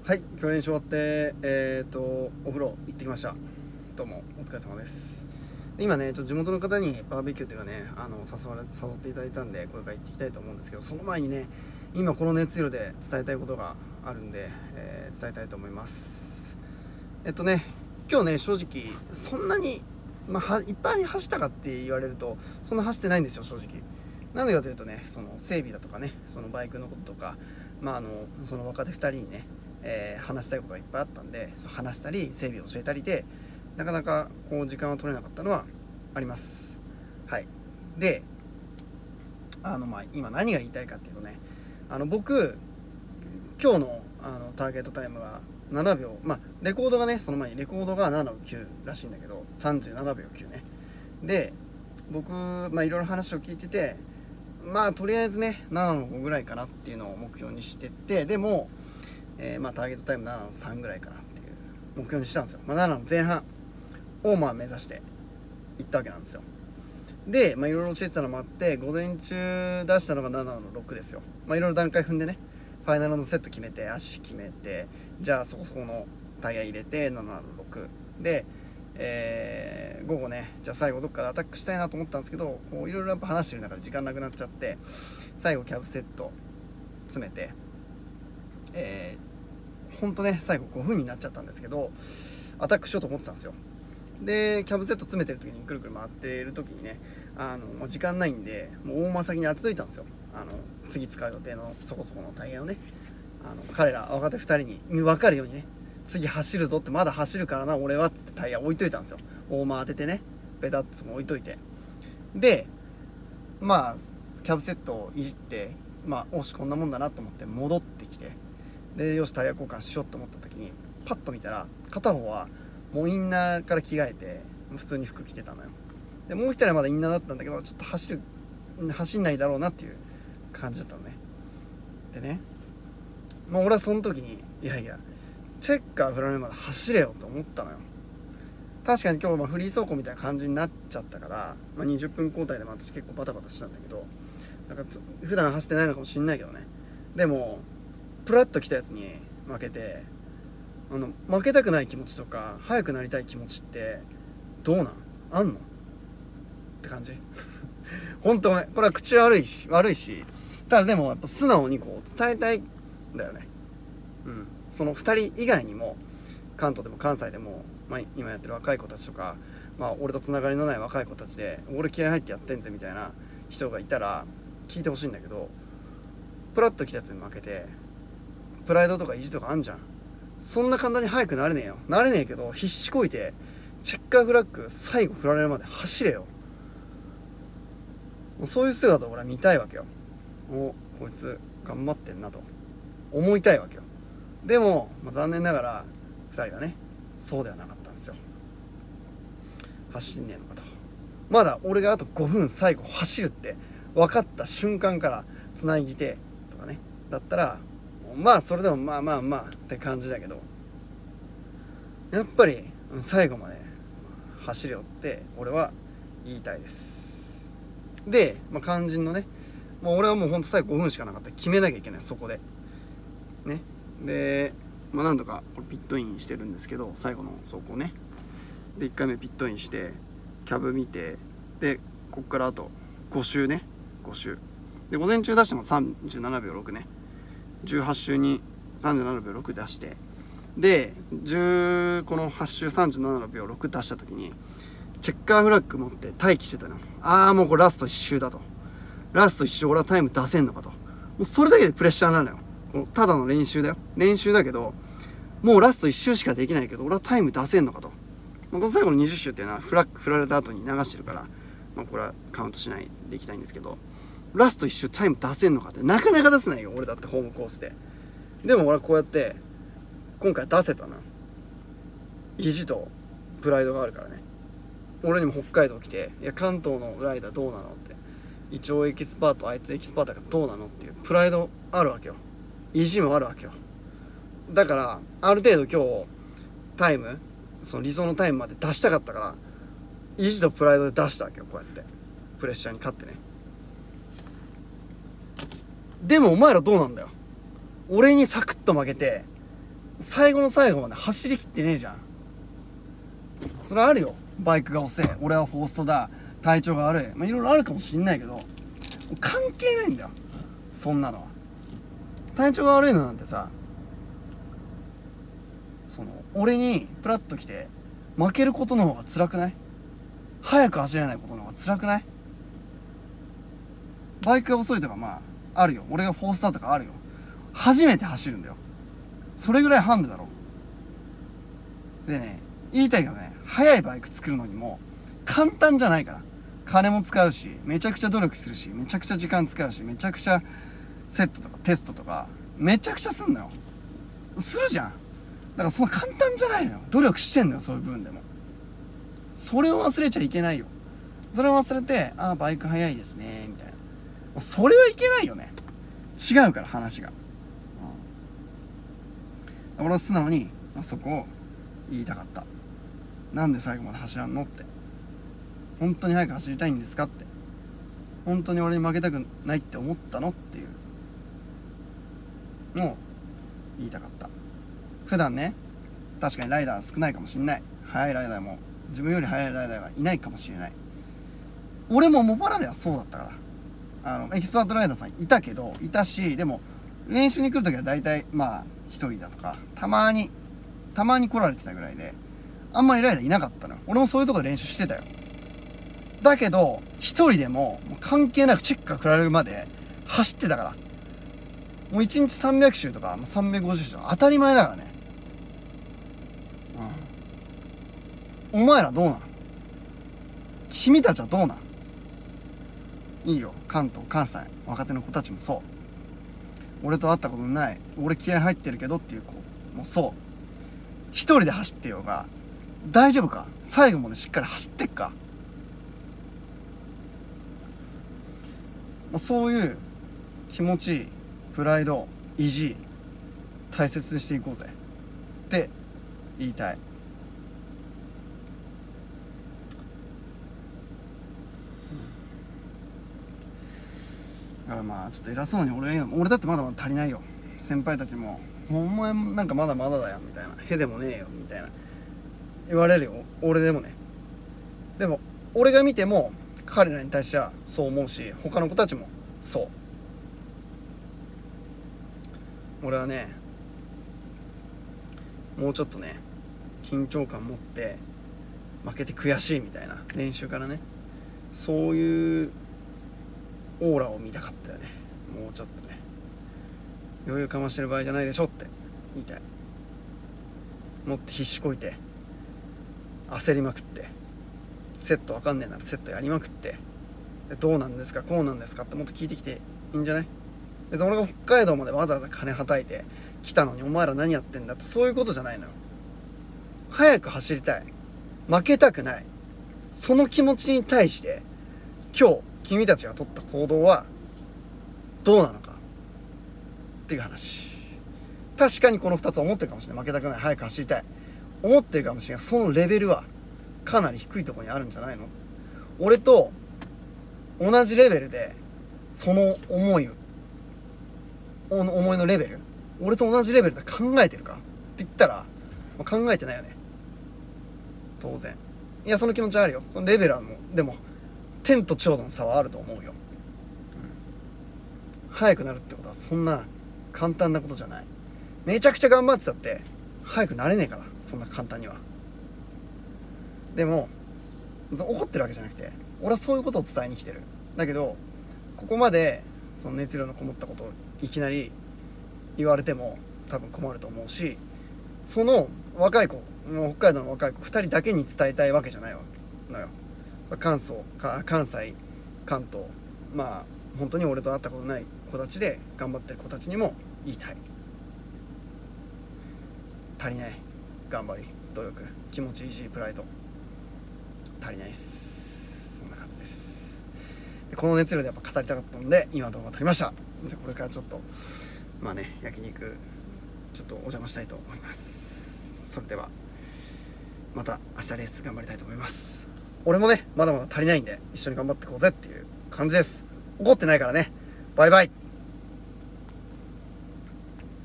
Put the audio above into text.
はい、今日練習終わって、お風呂行ってきました。どうもお疲れ様です。今ね、地元の方にバーベキューというかね、誘っていただいたんで、これから行っていきたいと思うんですけど、その前にね、今この熱量で伝えたいことがあるんで、伝えたいと思います。今日ね、正直そんなに、いっぱい走ったかって言われると、そんな走ってないんですよ、正直。なんでかというとね、その整備だとかね、そのバイクのこととか、その若手2人にね、話したいことがいっぱいあったんで、話したり整備を教えたりでなかなかこう時間は取れなかったのはあります。はい。で、今何が言いたいかっていうとね、僕今日のターゲットタイムが7秒、レコードがね、その前にレコードが7の9らしいんだけど、37秒9ね。で、僕いろいろ話を聞いてて、とりあえずね7の5ぐらいかなっていうのを目標にしてって、でもターゲットタイム7の3ぐらいかなっていう目標にしたんですよ。7の前半を目指していったわけなんですよ。で、いろいろ教えてたのもあって、午前中出したのが7の6ですよ。いろいろ段階踏んでね、ファイナルのセット決めて、足決めて、じゃあそこそこのタイヤ入れて7の6で、午後ね、じゃあ最後どっかでアタックしたいなと思ったんですけど、こういろいろやっぱ話してる中で時間なくなっちゃって、最後キャブセット詰めて、ほんとね最後5分になっちゃったんですけど、アタックしようと思ってたんですよ。でキャブセット詰めてる時にくるくる回ってる時にね、時間ないんで、もう大間先に当てといたんですよ。次使う予定のそこそこのタイヤをね、彼ら若手2人に分かるようにね、次走るぞって、まだ走るからな俺はっつってタイヤ置いといたんですよ。大間当ててね、ベタッと置いといて、でキャブセットをいじって、おしこんなもんだなと思って戻ってきて、でよしタイヤ交換しようと思った時にパッと見たら、片方はもうインナーから着替えて普通に服着てたのよ。でもう一人はまだインナーだったんだけど、ちょっと走んないだろうなっていう感じだったのね。でね、俺はその時にいやいやチェッカー振られるまで走れよと思ったのよ。確かに今日フリー走行みたいな感じになっちゃったから、20分交代で私結構バタバタしたんだけど、なんか普段走ってないのかもしんないけどね。でもプラッと来たやつに負けて、負けたくない気持ちとか速くなりたい気持ちってどうなんあんのって感じ本当ね、これは口悪いし、ただでもやっぱ素直にこう伝えたいんだよね。その2人以外にも関東でも関西でも、今やってる若い子たちとか、俺とつながりのない若い子たちで俺気合入ってやってんぜみたいな人がいたら聞いてほしいんだけど、プラッと来たやつに負けてプライドとか意地とかあんじゃん。そんな簡単に速くなれねえよ。なれねえけど必死こいてチェッカーフラッグ最後振られるまで走れよ。もうそういう姿を俺は見たいわけよ。こいつ頑張ってんなと思いたいわけよ。でも、残念ながら2人がねそうではなかったんですよ。走んねえのかと。まだ俺があと5分最後走るって分かった瞬間からつなぎてとかねだったら、それでもって感じだけど、やっぱり最後まで走れよって俺は言いたいです。で、肝心のね、俺はもうほんと最後5分しかなかった。決めなきゃいけない、そこでね。でなんとかピットインしてるんですけど、最後の走行ねで1回目ピットインしてキャブ見て、でこっからあと5周ね、5周で午前中出しても37秒6ね、18周に37秒6出して、でこの8周37秒6出した時にチェッカーフラッグ持って待機してたの。もうこれラスト1周だと、ラスト1周俺はタイム出せんのかと。もうそれだけでプレッシャーなのよ。ただの練習だよ、練習だけどもうラスト1周しかできないけど俺はタイム出せんのかと。この最後の20周っていうのはフラッグ振られた後に流してるから、これはカウントしないでいきたいんですけど、ラスト1周タイム出せんのかってなかなか出せないよ俺だってホームコースで。でも俺はこうやって今回出せたな。意地とプライドがあるからね。俺にも北海道来て、いや関東のライダーどうなのって、一応エキスパートあいつエキスパートがどうなのっていうプライドあるわけよ。意地もあるわけよ。だからある程度今日タイム、その理想のタイムまで出したかったから、意地とプライドで出したわけよ。こうやってプレッシャーに勝ってね。でもお前らどうなんだよ。俺にサクッと負けて最後の最後まで走りきってねえじゃん。それあるよ、バイクが遅い、俺はフォーストだ、体調が悪い、いろいろあるかもしんないけど関係ないんだよ、そんなのは。体調が悪いのなんてさ、俺にプラッと来て負けることの方が辛くない？早く走れないことの方が辛くない？バイクが遅いとかあるよ、俺がフォースターとかあるよ。初めて走るんだよ、それぐらいハンデだろ。でね、言いたいけどね、速いバイク作るのにも簡単じゃないから。金も使うし、めちゃくちゃ努力するし、めちゃくちゃ時間使うし、めちゃくちゃセットとかテストとかめちゃくちゃすんのよ。するじゃん。だからその簡単じゃないのよ。努力してんのよ、そういう部分でも。それを忘れちゃいけないよ。それを忘れて、ああバイク速いですねみたいな、それはいけないよね。違うから話が、俺は素直にそこを言いたかった。なんで最後まで走らんのって、本当に早く走りたいんですかって、本当に俺に負けたくないって思ったのっていうのを言いたかった。普段ね、確かにライダー少ないかもしれない、速いライダーも自分より速いライダーがいないかもしれない。俺も茂原ではそうだったから、エキスパートライダーさんいたけど、いたし、でも練習に来るときは大体一人だとか、たまに来られてたぐらいで、あんまりライダーいなかったのよ。俺もそういうとこで練習してたよ。だけど一人でも関係なくチェックが食られるまで走ってたから、もう1日300周とか350周とか当たり前だからね。お前らどうなん？君たちはどうなん？いいよ、関東関西若手の子たちもそう、俺と会ったことない、俺気合入ってるけどっていう子もそう、一人で走ってようが大丈夫か？最後までしっかり走ってっか？そういう気持ち、プライド、意地大切にしていこうぜって言いたい。だからちょっと偉そうに俺だってまだまだ足りないよ。先輩たちも「お前なんかまだまだだよ」みたいな「へでもねえよ」みたいな言われるよ。俺でもね、でも俺が見ても彼らに対してはそう思うし、他の子たちもそう。俺はね、もうちょっとね緊張感持って負けて悔しいみたいな練習からね、そういうオーラを見たかったよね。もうちょっとね、余裕かましてる場合じゃないでしょって言いたい。もっと必死こいて焦りまくって、セットわかんねえならセットやりまくって、どうなんですかこうなんですかってもっと聞いてきていいんじゃない？別に俺が北海道までわざわざ金はたいて来たのにお前ら何やってんだって、そういうことじゃないのよ。早く走りたい、負けたくない、その気持ちに対して今日君たちが取った行動はどうなのかっていう話。確かにこの2つ思ってるかもしれない。負けたくない、早く走りたい、思ってるかもしれない。そのレベルはかなり低いところにあるんじゃないの？俺と同じレベルでその思いのレベル、俺と同じレベルで考えてるかって言ったら、考えてないよね、当然。いや、その気持ちはあるよ。そのレベルはでも天と地ほどの差はあると思うよ。速くなるってことはそんな簡単なことじゃない。めちゃくちゃ頑張ってたって速くなれねえから、そんな簡単には。でも怒ってるわけじゃなくて、俺はそういうことを伝えに来てる。だけどここまでその熱量のこもったことをいきなり言われても多分困ると思うし、その若い子、もう北海道の若い子2人だけに伝えたいわけじゃないのよ。関西、関東、本当に俺と会ったことない子たちで頑張ってる子たちにも言いたい。足りない、頑張り、努力、気持ち、意地、プライド足りないっす。そんな感じです。でこの熱量でやっぱ語りたかったので今動画撮りました。でこれからちょっと焼肉ちょっとお邪魔したいと思います。それではまた明日レース頑張りたいと思います。俺もねまだまだ足りないんで一緒に頑張っていこうぜっていう感じです。怒ってないからね。バイバイ。